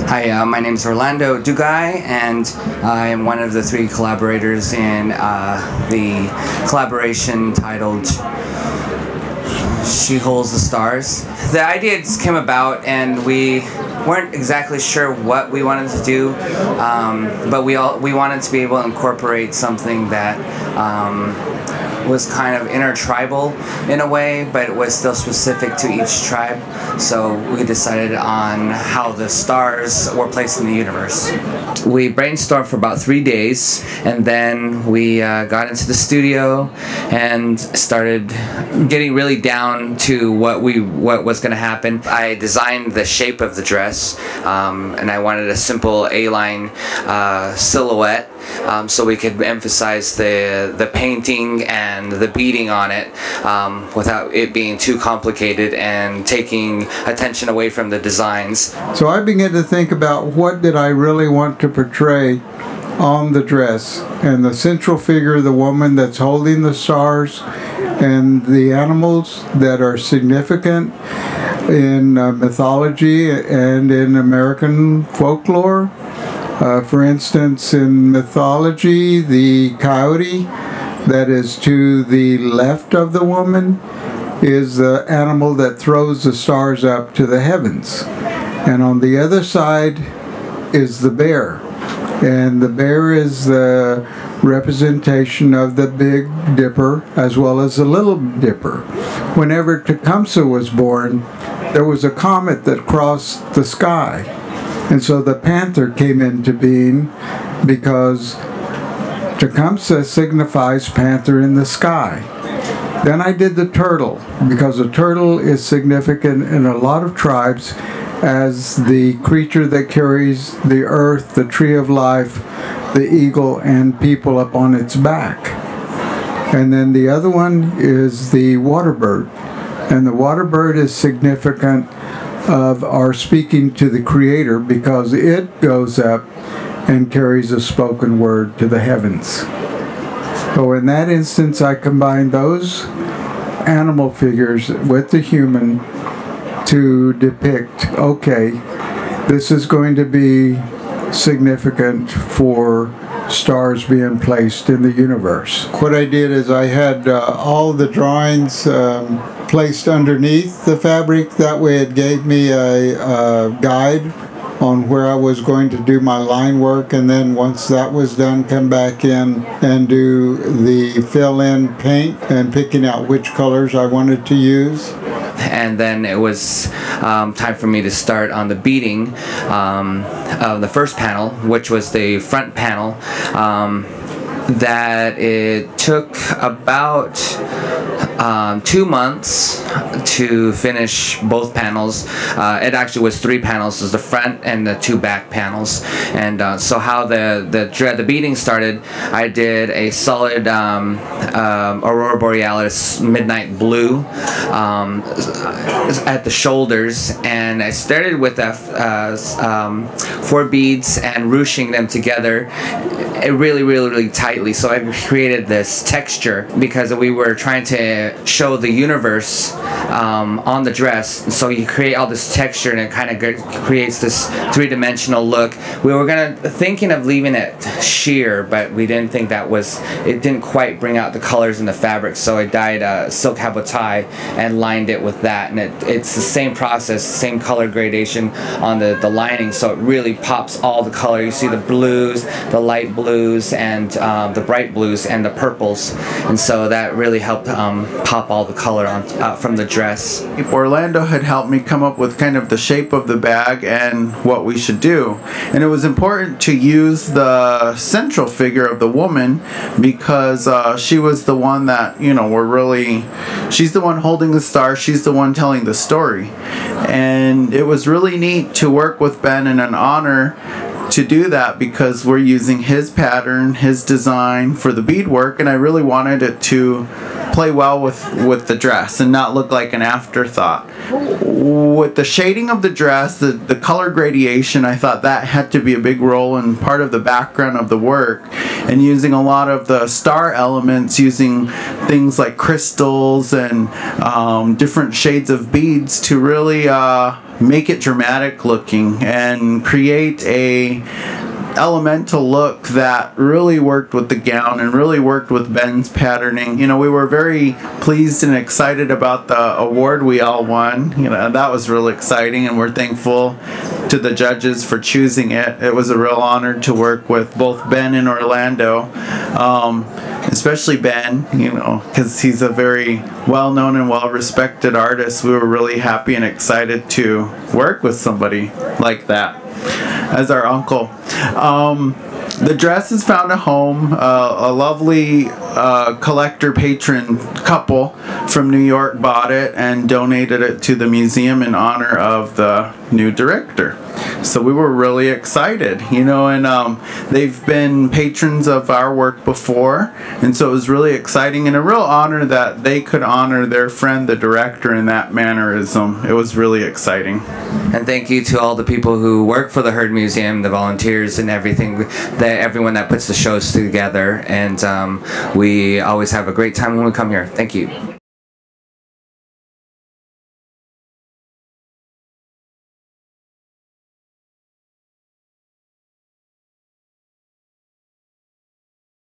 Hi, my name is Orlando Dugi, and I am one of the 3 collaborators in the collaboration titled She Holds the Stars. The idea just came about, and we weren't exactly sure what we wanted to do, but we wanted to be able to incorporate something that was kind of intertribal in a way, but it was still specific to each tribe. So we decided on how the stars were placed in the universe. We brainstormed for about 3 days, and then we got into the studio and started getting really down to what was going to happen. I designed the shape of the dress, and I wanted a simple A-line silhouette, so we could emphasize the painting and the beading on it without it being too complicated and taking attention away from the designs. So I began to think about what did I really want to portray on the dress, and the central figure, the woman that's holding the stars, and the animals that are significant in mythology and in American folklore. For instance, in mythology, the coyote that is to the left of the woman is the animal that throws the stars up to the heavens. And on the other side is the bear. And the bear is the representation of the Big Dipper as well as the Little Dipper. Whenever Tecumseh was born, there was a comet that crossed the sky. And so the panther came into being because Tecumseh signifies panther in the sky. Then I did the turtle, because the turtle is significant in a lot of tribes as the creature that carries the earth, the tree of life, the eagle, and people up on its back. And then the other one is the water bird. And the water bird is significant of our speaking to the Creator, because it goes up and carries a spoken word to the heavens. So in that instance, I combined those animal figures with the human to depict, okay, this is going to be significant for stars being placed in the universe. What I did is I had all the drawings placed underneath the fabric. That way it gave me a guide on where I was going to do my line work, and then once that was done, come back in and do the fill-in paint and picking out which colors I wanted to use. And then it was time for me to start on the beading of the first panel, which was the front panel. That it took about 2 months to finish both panels. It actually was 3 panels, was the front and the 2 back panels. And so how the beading started, I did a solid Aurora Borealis midnight blue at the shoulders, and I started with 4 beads and ruching them together really tightly. So I created this texture because we were trying to show the universe on the dress. So you create all this texture, and it kind of creates this 3-dimensional look. We were thinking of leaving it sheer, but we didn't think it didn't quite bring out the colors in the fabric. So I dyed silk habotai and lined it with that, and it's the same process, same color gradation on the lining. So it really pops all the color. You see the blues, the light blues, and the bright blues, and the purples, and so that really helped pop all the color from the dress. Orlando had helped me come up with kind of the shape of the bag and what we should do, and it was important to use the central figure of the woman because she was the one that, you know, she's the one holding the star, she's the one telling the story. And it was really neat to work with Ben, and an honor to do that because we're using his pattern, his design for the beadwork, and I really wanted it to play well with the dress and not look like an afterthought. With the shading of the dress, the color gradation, I thought that had to be a big role and part of the background of the work, and using a lot of the star elements, using things like crystals and different shades of beads to really make it dramatic looking and create a elemental look that really worked with the gown and really worked with Ben's patterning. You know, we were very pleased and excited about the award we all won. You know, that was really exciting, and we're thankful to the judges for choosing it. It was a real honor to work with both Ben and Orlando, especially Ben, you know, because he's a very well-known and well-respected artist. We were really happy and excited to work with somebody like that as our uncle. The dress has found a home. A lovely collector patron couple from New York bought it and donated it to the museum in honor of the new director. So we were really excited, you know, and they've been patrons of our work before, and so it was really exciting and a real honor that they could honor their friend, the director, in that mannerism. It was really exciting. And thank you to all the people who work for the Herd Museum, the volunteers and everything, everyone that puts the shows together, and we always have a great time when we come here. Thank you.